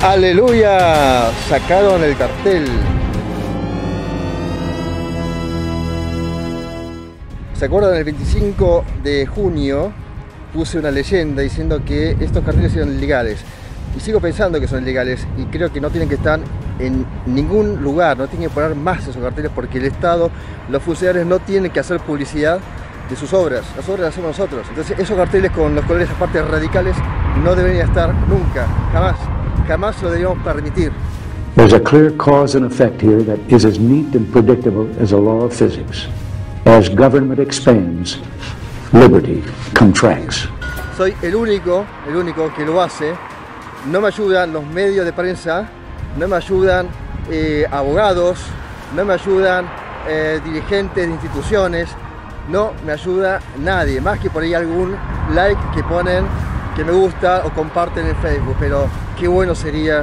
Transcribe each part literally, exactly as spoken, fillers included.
¡Aleluya! Sacaron el cartel. ¿Se acuerdan? El veinticinco de junio puse una leyenda diciendo que estos carteles eran ilegales. Y sigo pensando que son ilegales y creo que no tienen que estar en ningún lugar, no tienen que poner más esos carteles porque el Estado, los funcionarios no tienen que hacer publicidad de sus obras, las obras las hacemos nosotros. Entonces esos carteles con los colores aparte radicales no deberían estar nunca, jamás, jamás lo deberíamos permitir. There's a clear cause and effect here that is as neat and predictable as a law of physics. As government expands, liberty contracts. Soy el único, el único que lo hace. No me ayudan los medios de prensa, no me ayudan eh, abogados, no me ayudan eh, dirigentes de instituciones, no me ayuda nadie, más que por ahí algún like que ponen, que me gusta o comparten en Facebook, pero qué bueno sería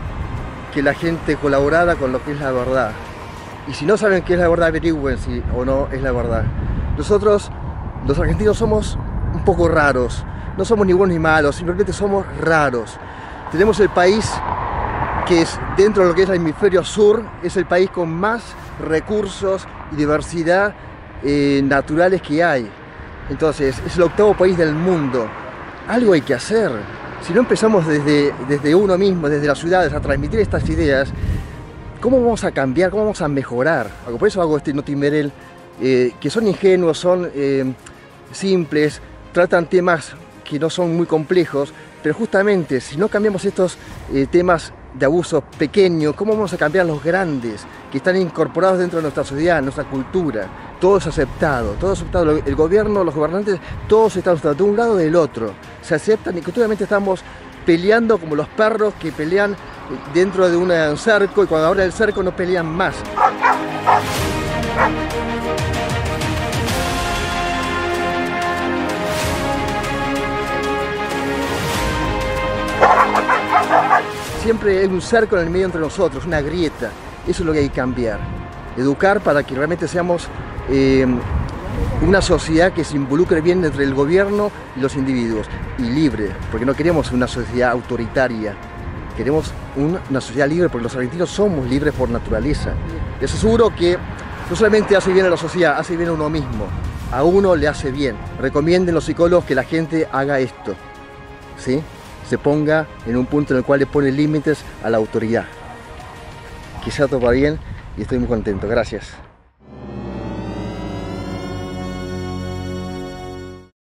que la gente colaborara con lo que es la verdad. Y si no saben qué es la verdad, averigüen si o no es la verdad. Nosotros, los argentinos, somos un poco raros, no somos ni buenos ni malos, simplemente somos raros. Tenemos el país que es, dentro de lo que es el hemisferio sur, es el país con más recursos y diversidad eh, naturales que hay. Entonces, es el octavo país del mundo. Algo hay que hacer. Si no empezamos desde, desde uno mismo, desde las ciudades, a transmitir estas ideas, ¿cómo vamos a cambiar? ¿Cómo vamos a mejorar? Por eso hago este Notimberel, eh, que son ingenuos, son eh, simples, tratan temas que no son muy complejos, pero justamente si no cambiamos estos eh, temas de abuso pequeños, ¿cómo vamos a cambiar los grandes que están incorporados dentro de nuestra sociedad, nuestra cultura? Todo es aceptado, todo es aceptado, el gobierno, los gobernantes, todos están aceptados de un lado o del otro, se aceptan y continuamente estamos peleando como los perros que pelean dentro de un cerco y cuando abren el cerco no pelean más. Siempre hay un cerco en el medio entre nosotros, una grieta. Eso es lo que hay que cambiar. Educar para que realmente seamos eh, una sociedad que se involucre bien entre el gobierno y los individuos. Y libre, porque no queremos una sociedad autoritaria. Queremos una sociedad libre porque los argentinos somos libres por naturaleza. Les aseguro que no solamente hace bien a la sociedad, hace bien a uno mismo. A uno le hace bien. Recomienden los psicólogos que la gente haga esto, ¿sí? Se ponga en un punto en el cual le pone límites a la autoridad. Que sea todo para bien y estoy muy contento. Gracias.